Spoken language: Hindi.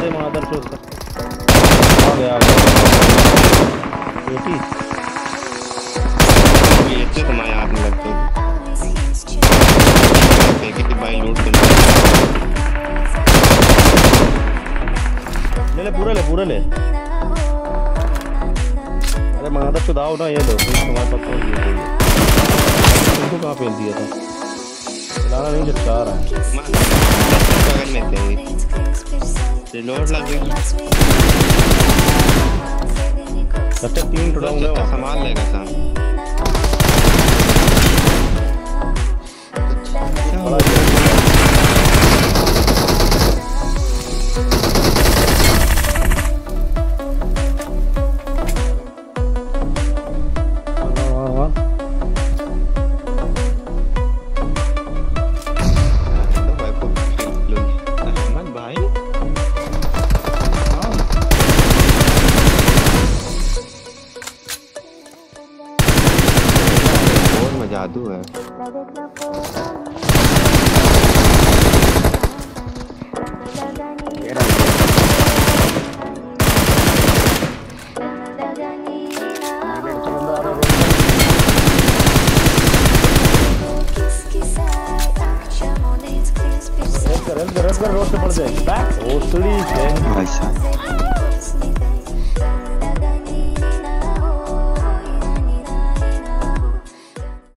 दे मादर से उसका। आ गया बेटी ये अच्छे तुम्हारे हाथ में लगते हैं कि भाई लूट कर ले पूरे ले। अरे मादर से दाओ ना, ये लो तुम्हारे पास कौन दिया है? तुमको कहाँ फेल दिया था? चलाना नहीं जब चाह रहा है बगल में थे रिलोड लग गई। अच्छा 3 टुटाऊंगा वहाँ संभाल लेगा साहब। जादू है। रोड से पड़ जाएगी।